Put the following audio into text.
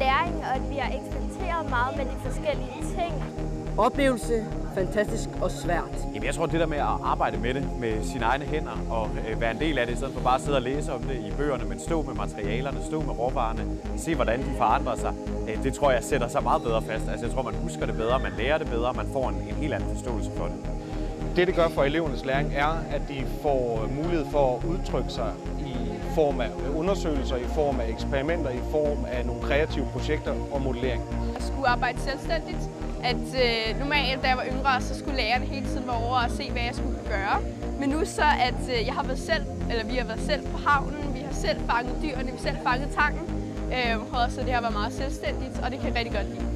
læring, og at vi har eksperimenteret meget med de forskellige ting. Oplevelse, fantastisk og svært. Jamen, jeg tror, det der med at arbejde med det med sine egne hænder og være en del af det, i stedet for bare at sidde og læse om det i bøgerne, men stå med materialerne, stå med råvarerne, se hvordan de forandrer sig, det tror jeg sætter sig meget bedre fast. Altså, jeg tror, man husker det bedre, man lærer det bedre, man får en helt anden forståelse for det. Det gør for elevernes læring er, at de får mulighed for at udtrykke sig i form af undersøgelser, i form af eksperimenter, i form af nogle kreative projekter og modellering. Jeg skulle arbejde selvstændigt. At normalt, da jeg var yngre, så skulle lærerne hele tiden være over og se, hvad jeg skulle gøre. Men nu så, at vi har været selv på havnen, vi har selv fanget dyrene, vi har selv fanget tangen. Så det har været meget selvstændigt, og det kan jeg rigtig godt lide.